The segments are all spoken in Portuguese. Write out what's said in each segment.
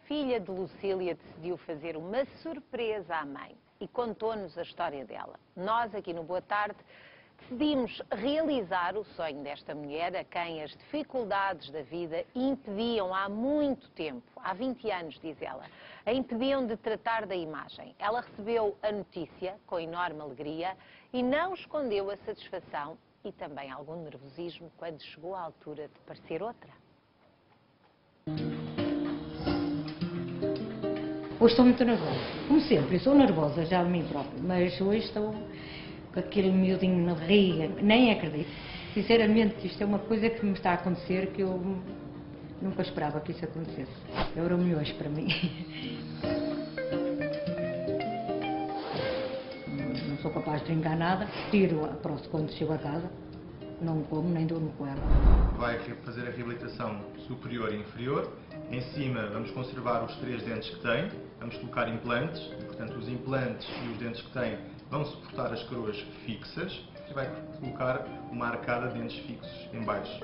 filha de Lucília decidiu fazer uma surpresa à mãe e contou-nos a história dela. Nós, aqui no Boa Tarde, decidimos realizar o sonho desta mulher, a quem as dificuldades da vida impediam há muito tempo, há 20 anos, diz ela, a impediam de tratar da imagem. Ela recebeu a notícia com enorme alegria e não escondeu a satisfação e também algum nervosismo quando chegou à altura de parecer outra. Hoje estou muito nervosa, como sempre, eu sou nervosa já de mim própria, mas hoje estou com aquele miudinho na barriga, nem acredito. Sinceramente, isto é uma coisa que me está a acontecer que eu nunca esperava que isso acontecesse. É Euromilhões para mim. Não sou capaz de trincar nada, tiro a próxima quando chego a casa, não como nem durmo com ela. Vai fazer a reabilitação superior e inferior. Em cima vamos conservar os 3 dentes que tem, vamos colocar implantes, e, portanto os implantes e os dentes que tem vão suportar as coroas fixas e vai colocar uma arcada de dentes fixos em baixo.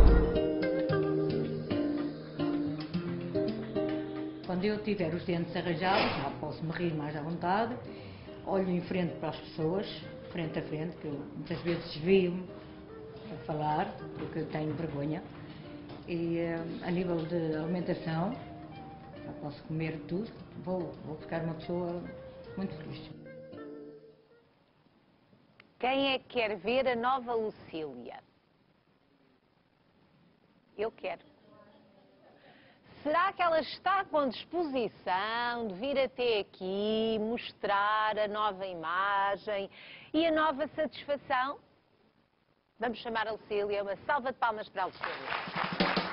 Quando eu tiver os dentes arranjados, já posso me rir mais à vontade, olho em frente para as pessoas, frente a frente, que eu muitas vezes desvio-me a falar, porque eu tenho vergonha. E a nível de alimentação, já posso comer tudo, vou ficar uma pessoa muito feliz. Quem é que quer ver a nova Lucília? Eu quero. Será que ela está com disposição de vir até aqui, mostrar a nova imagem e a nova satisfação? Vamos chamar a Lucília, uma salva de palmas para a Lucília.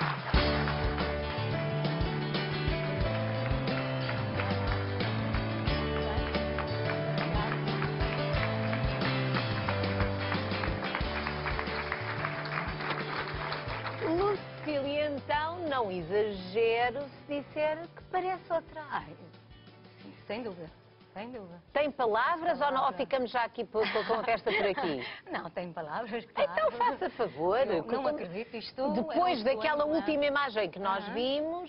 Lucília, então, não exagero se disser que parece outra. Ai, sim, sem dúvida, sem dúvida. Tem palavras ou, não, ou ficamos já aqui com a festa por aqui? Não, tem palavras, claro. Então faça favor. Não acredito, isto... Depois daquela última imagem que nós vimos,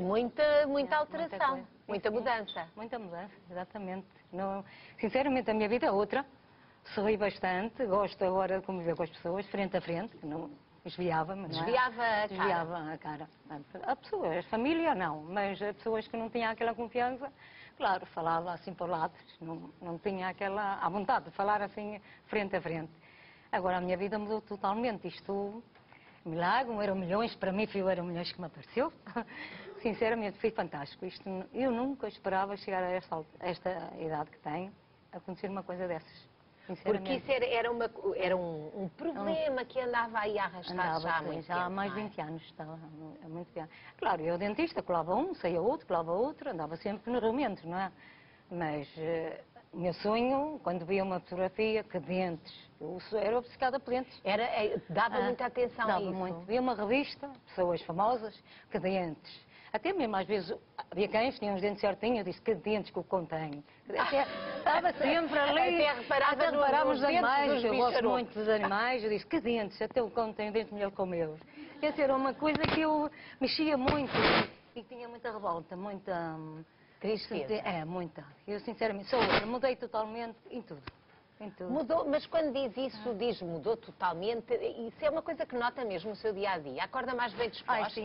muita alteração, muita mudança. Muita mudança, exatamente. Não, sinceramente, a minha vida é outra. Sorri bastante, gosto agora de conviver com as pessoas, frente a frente, que não... Desviava-me, não é? Desviava a cara. A pessoas, família não, mas a pessoas que não tinham aquela confiança, claro, falava assim por lados, não tinha aquela à vontade de falar assim frente a frente. Agora a minha vida mudou totalmente, isto, milagre, um Euromilhões, para mim foi o Euromilhões que me apareceu. Sinceramente foi fantástico, isto, eu nunca esperava chegar a esta idade que tenho, a acontecer uma coisa dessas. Porque isso era um problema que andava aí a arrastar já há muito tempo. Já há mais de 20 anos, estava há muito tempo. Claro, eu dentista, colava um, saía outro, colava outro, andava sempre nos remendos, não é? Mas o meu sonho, quando via uma fotografia, que dentes, eu era obcecada por dentes. Dava muita atenção a isso? Dava muito. Via uma revista, pessoas famosas, que dentes. Até mesmo às vezes havia quem tinha uns dentes certinhos, eu disse que dentes que o contém. Estava sempre ali, até reparava nos animais, eu gosto muito dos animais, eu disse que dentes, até o contém dentes melhor que os meus. Essa era uma coisa que eu mexia muito e tinha muita revolta, muita... Tristeza. É, muita. Eu sinceramente sou outra, mudei totalmente em tudo. Mudou, mas quando diz isso, diz mudou totalmente, isso é uma coisa que nota mesmo no seu dia-a-dia? Acorda mais bem disposta? Sim,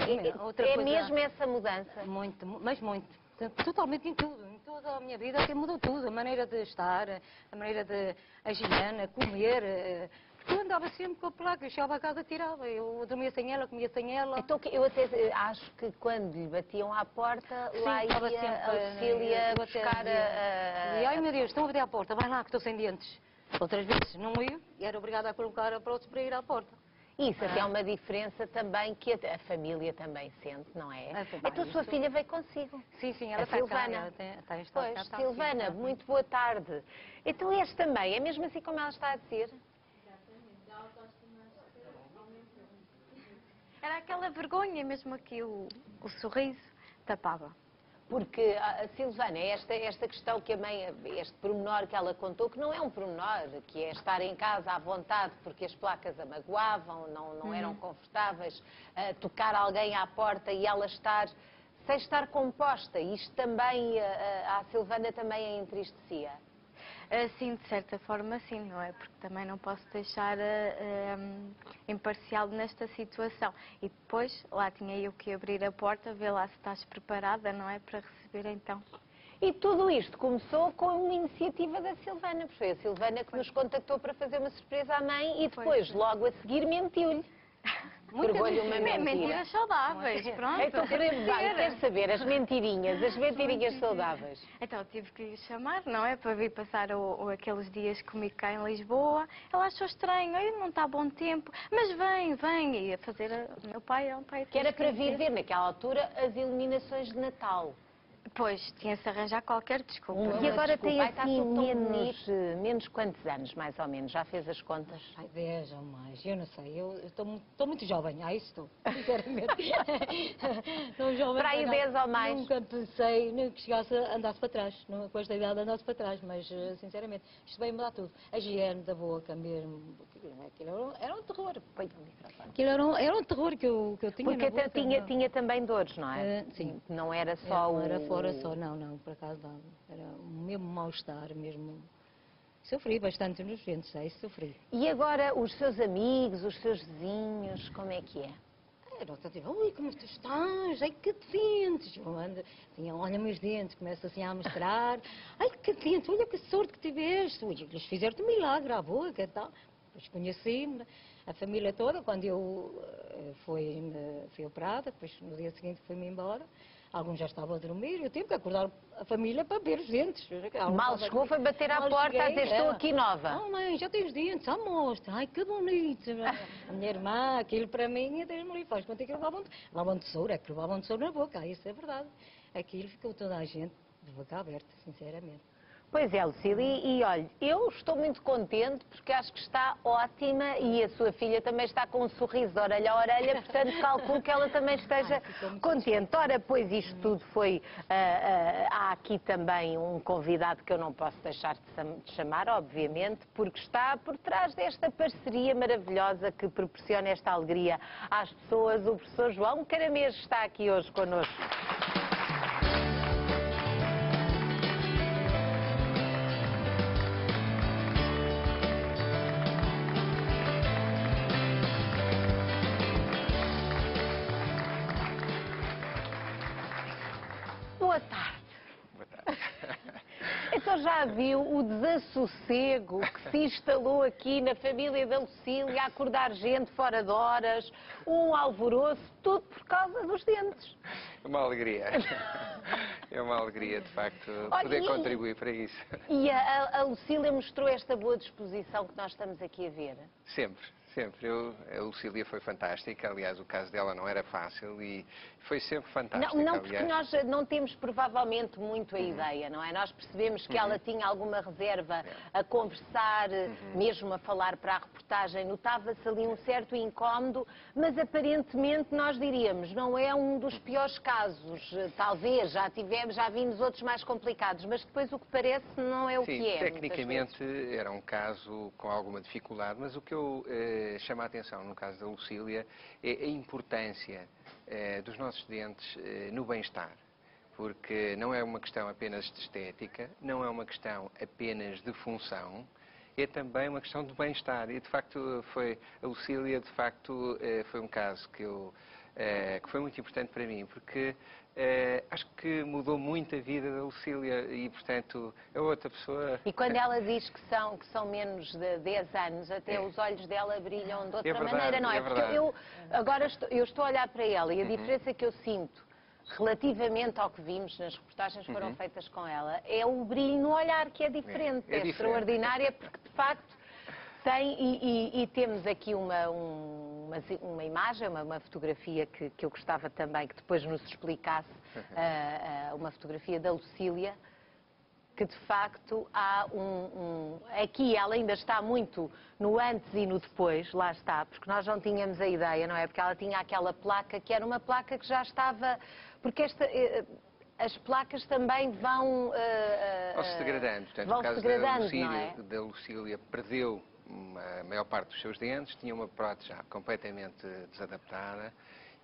é mesmo essa mudança? Muito, mas muito. Totalmente em tudo. Em toda a minha vida até mudou tudo. A maneira de estar, a maneira de a higiene, comer. Porque eu andava sempre com a placa, eu chegava a casa, tirava. Eu dormia sem ela, comia sem ela. Então eu até acho que quando lhe batiam à porta, sim, lá ia a Lucília buscar E ai meu Deus, estão a bater à porta, vai lá que estou sem dentes. Outras vezes não ia e era obrigada a colocar a prótese para ir à porta. Isso até é uma diferença também que a família também sente, não é? Então a sua filha veio consigo. Sim, ela está Silvana. Cá, pois, Silvana, muito boa tarde. Então este também, é mesmo assim como ela está a dizer? Era aquela vergonha mesmo aqui, o sorriso tapava. Porque, Silvana, esta questão que a mãe, este pormenor que ela contou, que não é um pormenor, que é estar em casa à vontade porque as placas a magoavam, não eram confortáveis, tocar alguém à porta e ela estar sem estar composta. Isto também, a Silvana também a entristecia. Sim, de certa forma sim, não é? Porque também não posso deixar imparcial nesta situação. E depois, lá tinha eu que abrir a porta, ver lá se estás preparada, não é? Para receber então. E tudo isto começou com uma iniciativa da Silvana, porque foi a Silvana que nos contactou para fazer uma surpresa à mãe e depois, logo a seguir, mentiu-lhe. Pregou-lhe uma mentira. Mentiras saudáveis, pronto. Então, quero saber as mentirinhas saudáveis. Então, tive que lhe chamar, não é? Para vir passar aqueles dias comigo cá em Lisboa. Ela achou estranho, não está bom tempo, mas vem. E a fazer, o meu pai é um pai... Que era para vir ver, naquela altura, as iluminações de Natal. Pois, tinha-se arranjar qualquer desculpa. E agora tem assim menos quantos anos, mais ou menos? Já fez as contas? Ai, 10 ou mais, eu não sei. Eu estou muito jovem, isso estou, sinceramente. Estou jovem. Para aí 10 ou mais? Nunca pensei que chegasse a andar-se para trás, com esta idade andasse para trás, mas sinceramente, isto veio mudar tudo. A higiene da boca mesmo, aquilo era um terror. Aquilo era um terror que eu tinha. Porque na boca, tinha também dores, não é? Sim. Não era só não era fora só, não, por acaso não. Era mesmo mal-estar, mesmo. Sofri bastante nos dentes, sofri. E agora os seus amigos, os seus vizinhos, como é que é? Nota dizer, ui, como tu estás? Ai, que dentes! Olha-me os dentes, começa assim a mostrar. Ai, que dentes, olha que sorte que tiveste. Ui, eles fizeram-te um milagre à boca e tal. Depois conheci-me, a família toda, quando eu fui operada, depois no dia seguinte fui-me embora. Alguns já estavam a dormir, eu tive que acordar a família para ver os dentes. Mal chegou, foi bater à porta a dizer, estou aqui nova. Oh mãe, já tens os dentes, mostra. Ai, que bonito. A minha irmã, aquilo para mim, Deus me livre, faz conta que levavam tesouro, é que levavam tesouro na boca, isso é verdade. Aquilo ficou toda a gente de boca aberta, sinceramente. Pois é, Lucília, e olha, eu estou muito contente porque acho que está ótima e a sua filha também está com um sorriso de orelha a orelha, portanto calculo que ela também esteja contente. Ora, pois isto tudo foi, há aqui também um convidado que eu não posso deixar de chamar, obviamente, porque está por trás desta parceria maravilhosa que proporciona esta alegria às pessoas. O professor João Caramejo está aqui hoje connosco. Boa tarde. Boa tarde. Então já viu o desassossego que se instalou aqui na família da Lucília, a acordar gente fora de horas, um alvoroço, tudo por causa dos dentes. É uma alegria. É uma alegria, de facto, poder contribuir para isso. E a Lucília mostrou esta boa disposição que nós estamos aqui a ver? Sempre. A Lucília foi fantástica, aliás, o caso dela não era fácil e foi sempre fantástico. Não, porque nós não temos provavelmente muito a ideia, não é? Nós percebemos que ela tinha alguma reserva a conversar, mesmo a falar para a reportagem, notava-se ali um certo incómodo, mas aparentemente nós diríamos, não é um dos piores casos, talvez, já vimos outros mais complicados, mas depois o que parece não é o que é. Tecnicamente era um caso com alguma dificuldade, mas o que eu chama a atenção no caso da Lucília é a importância dos nossos dentes no bem-estar. Porque não é uma questão apenas de estética, não é uma questão apenas de função, é também uma questão de bem-estar. E de facto a Lucília de facto foi um caso que foi muito importante para mim, porque acho que mudou muito a vida da Lucília e, portanto, a outra pessoa... E quando ela diz que são menos de 10 anos, até os olhos dela brilham de outra maneira, não é? Porque eu estou a olhar para ela e a diferença que eu sinto relativamente ao que vimos nas reportagens que foram feitas com ela é o brilho no olhar, que é diferente, é extraordinária, porque de facto tem, e temos aqui uma imagem, uma fotografia que eu gostava também que depois nos explicasse, uma fotografia da Lucília, que de facto há aqui ela ainda está muito no antes e no depois, lá está, porque nós não tínhamos a ideia, não é? Porque ela tinha aquela placa que era uma placa que já estava, porque as placas também vão se degradando. Portanto, vão o caso se degradando, da Lucília perdeu a maior parte dos seus dentes, tinha uma prótese já completamente desadaptada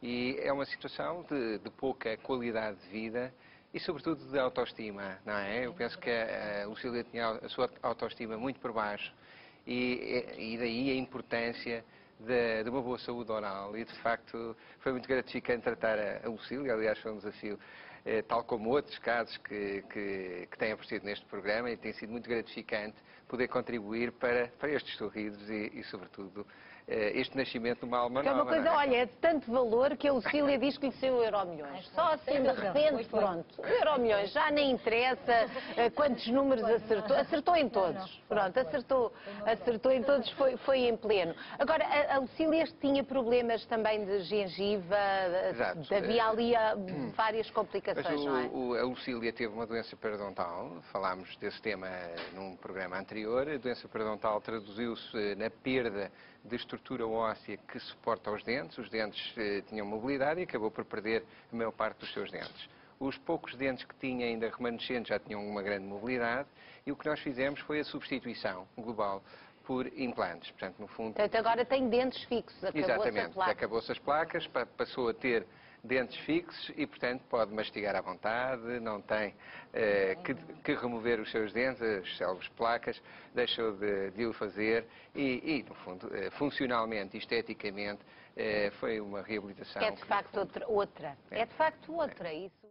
E é uma situação de pouca qualidade de vida e, sobretudo, de autoestima, não é? Eu penso que a Lucília tinha a sua autoestima muito por baixo e daí a importância de uma boa saúde oral. E, de facto, foi muito gratificante tratar a Lucília. Aliás, foi um desafio, tal como outros casos que têm aparecido neste programa, e tem sido muito gratificante poder contribuir para estes sorrisos e sobretudo, este nascimento de uma alma Que é uma nova. coisa, não é? olha, é de tanto valor que a Lucília diz que lhe saiu o Euromilhões. Só assim, de repente, pronto. O Euromilhões já nem interessa quantos números acertou. Acertou em todos. Pronto, acertou em todos, foi em pleno. Agora, a Lucília tinha problemas também de gengiva, Exato. havia ali várias Mas complicações, não é? a Lucília teve uma doença periodontal, falámos desse tema num programa anterior. A doença periodontal traduziu-se na perda de estrutura óssea que suporta os dentes tinham mobilidade e acabou por perder a maior parte dos seus dentes. Os poucos dentes que tinha ainda remanescentes já tinham uma grande mobilidade e o que nós fizemos foi a substituição global por implantes. Portanto, no fundo, Portanto, agora tem dentes fixos, acabou-se a exatamente, placa. acabou-se as placas, passou a ter dentes fixos e, portanto, pode mastigar à vontade, não tem que remover os seus dentes, as célebres placas, deixou de o fazer e no fundo, funcionalmente, esteticamente, foi uma reabilitação. Que é de facto outra. É de facto outra, isso.